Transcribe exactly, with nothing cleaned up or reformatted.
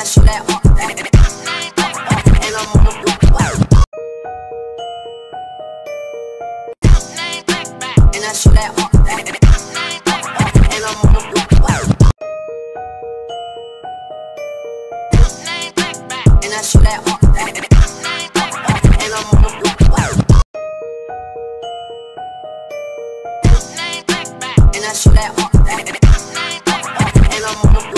show that up, and I'm on the block, and I show that up, and I'm on the block, and I show that up, and I'm on the block, and I show that up, and I'm on the block.